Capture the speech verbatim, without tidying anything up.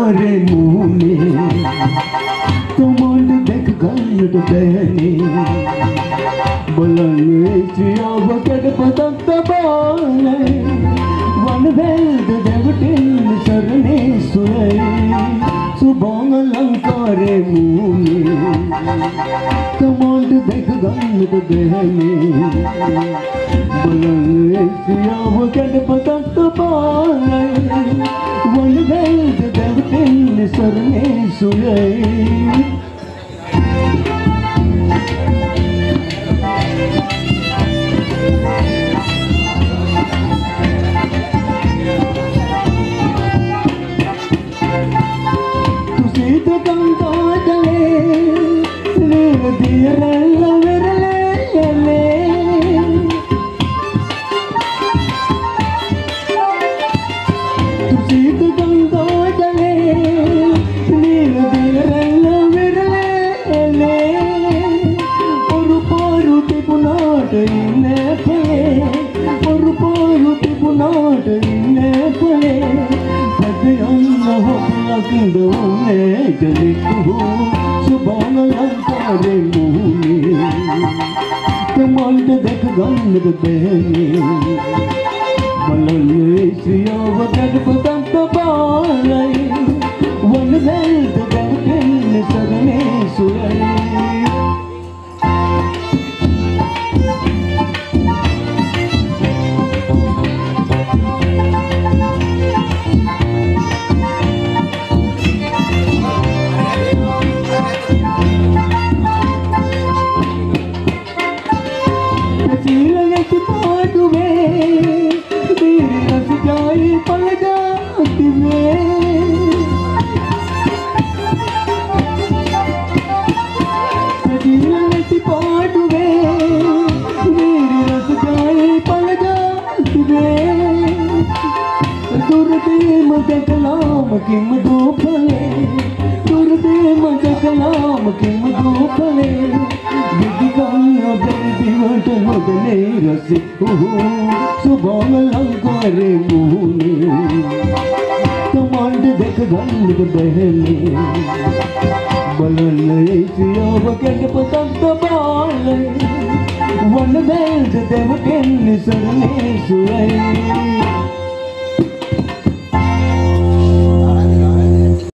करे मुँह कमांड देख गन्नट बहने बुलंद चिया बकट पतंग तबाले वन वेद देवटिन शरणे सुरई सुबंग लंकारे मुँह कमांड देख गन्नट बहने बुलंद चिया बकट पतंग तबाले वन वेद देवटिन शरणे सुरई कमांड देख गन्नट बहने बुलंद चिया बकट पतंग तबाले वन वेद देवटिन शरणे सुरई किम दो फले दुर्दे मज कलाम किम दो फले विधि गाना बेबी वट मदने रसे सुबह लंकारे मुँह कमांड देख गन्नट बहने बुलंद चिया बकट पतंग तबाले वन वेद देवटिन शरणे सुरई